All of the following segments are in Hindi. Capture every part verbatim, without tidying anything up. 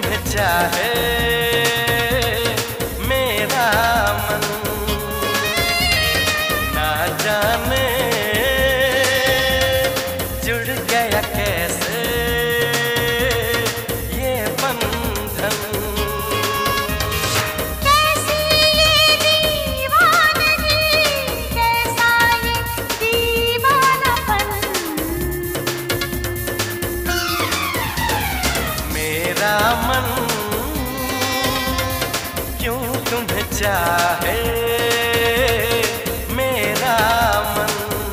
तुम्हें चाहे मेरा मन, ना जाने जुड़ गया कैसे ये बंधन। कैसी ये दीवानगी, कैसा ये दीवानापन, मेरा मन क्यों तुम्हें चाहे मेरा मन।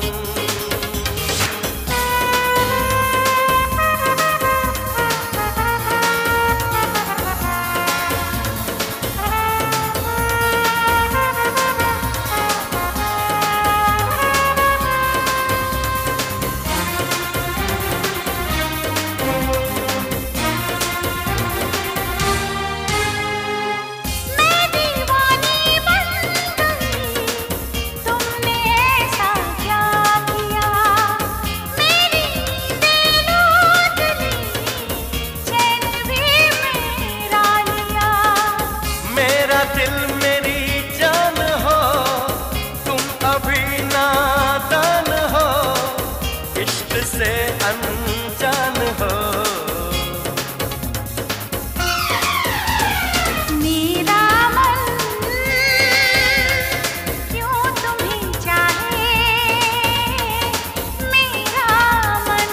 मैं दीवानी बन गई, तुमने ऐसा क्या किया, मेरी नींदें लूट ली, चैन भी मेरा लिया। मेरा दिल मेरी जान हो, तुम अभी नादान हो, इश्क से अनजान हो। मेरा मन क्यों तुम्हें चाहे मेरा मन।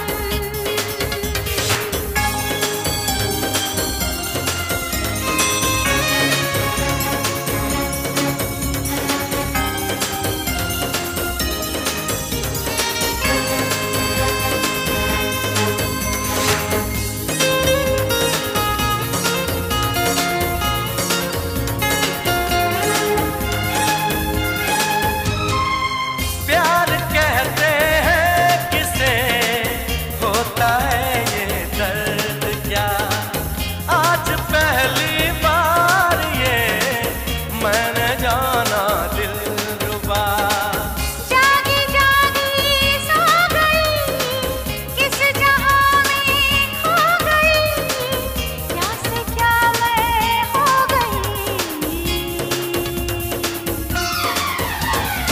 प्यार कहते हैं किसे, होता है ये दर्द क्या, आज पहली बार ये मैंने जाना दिलरुबा। जागी जागी सो गई, किस जहां में खो गई, क्या से क्या मैं हो गई।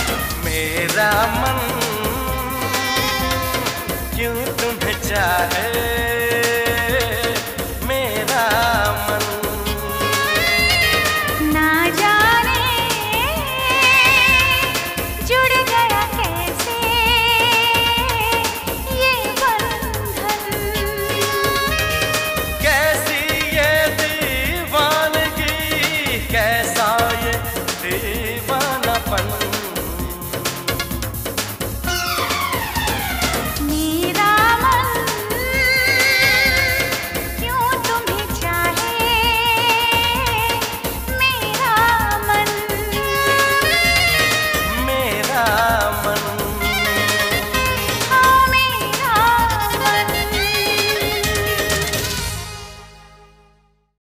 मेरा मन क्यों तुम्हें चाहे